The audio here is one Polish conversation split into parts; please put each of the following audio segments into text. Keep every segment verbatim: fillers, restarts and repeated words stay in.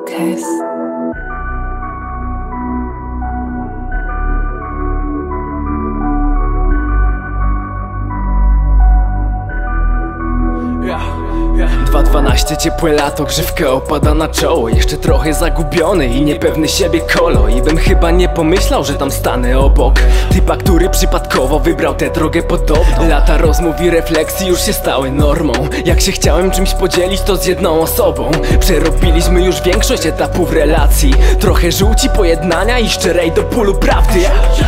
Podcast. dwa dwanaście ciepłe lato, grzywka opada na czoło. Jeszcze trochę zagubiony i niepewny siebie kolo. I bym chyba nie pomyślał, że tam stanę obok typa, który przypadkowo wybrał tę drogę podobną. Lata rozmów i refleksji już się stały normą. Jak się chciałem czymś podzielić, to z jedną osobą. Przerobiliśmy już większość etapów relacji. Trochę żółci pojednania i szczerej do bólu prawdy.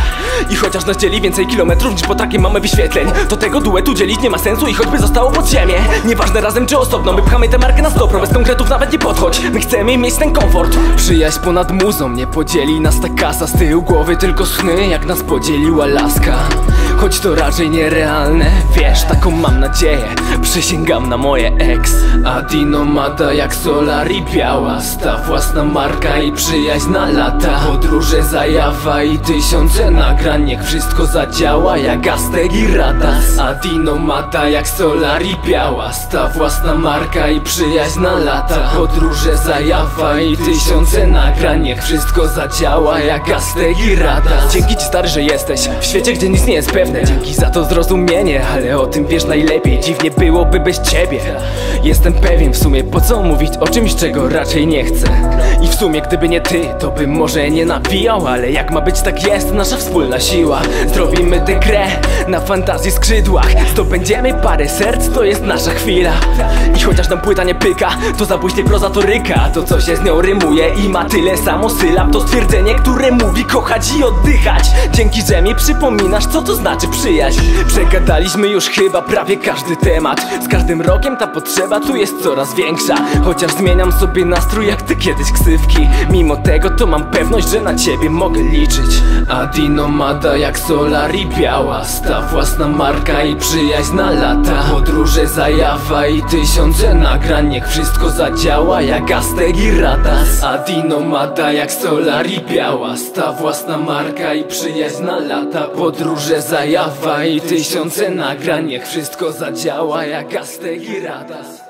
I chociaż nas dzieli więcej kilometrów niż po takiej mamy wyświetleń, to tego duetu dzielić nie ma sensu i choćby zostało pod ziemię. Nieważne razem czy osobno, my pchamy tę markę na stopro. Bez konkretów nawet nie podchodź, my chcemy mieć ten komfort. Przyjaźń ponad muzą, nie podzieli nas ta kasa. Z tyłu głowy tylko sny, jak nas podzieliła laska. Choć to raczej nierealne, wiesz, taką mam nadzieję. Przysięgam na moje ex. Adino Mada jak Solari biała, ta własna marka i przyjaźń na lata. Podróże, zajawa i tysiące nagrań, niech wszystko zadziała jak Aztek i Radas. Adino Mada jak Solari biała, ta własna marka i przyjaźń na lata. Podróże, zajawa i tysiące nagrań, niech wszystko zadziała jak Aztek i Radas. Dzięki ci stary, że jesteś w świecie, gdzie nic nie jest pewne. Dzięki za to zrozumienie, ale o tym wiesz najlepiej. Dziwnie byłoby bez ciebie. Jestem pewien w sumie, po co mówić o czymś, czego raczej nie chcę. I w sumie gdyby nie ty, to bym może nie nawijał. Ale jak ma być, tak jest nasza wspólna siła. Zrobimy tę grę na fantazji skrzydłach. Zdobędziemy parę serc, to jest nasza chwila. I chociaż nam płyta nie pyka, to zabójście prozatoryka. To co się z nią rymuje i ma tyle samo sylab, to stwierdzenie, które mówi kochać i oddychać. Dzięki, że mi przypominasz, co to znaczy przyjaźń. Przegadaliśmy już chyba prawie każdy temat. Z każdym rokiem ta potrzeba tu jest coraz większa. Chociaż zmieniam sobie nastrój jak ty kiedyś ksywki. Mimo tego to mam pewność, że na ciebie mogę liczyć. Adino Mada jak Solari biała, ta własna marka i przyjaźń na lata. Podróże, zajawa i tysiące nagrań, niech wszystko zadziała jak Aztek i Radas. Adino Mada jak Solari biała, ta własna marka i przyjaźń na lata. Podróże, zajawa i tysiące nagrań, niech wszystko zadziała jak Aztek i Radas.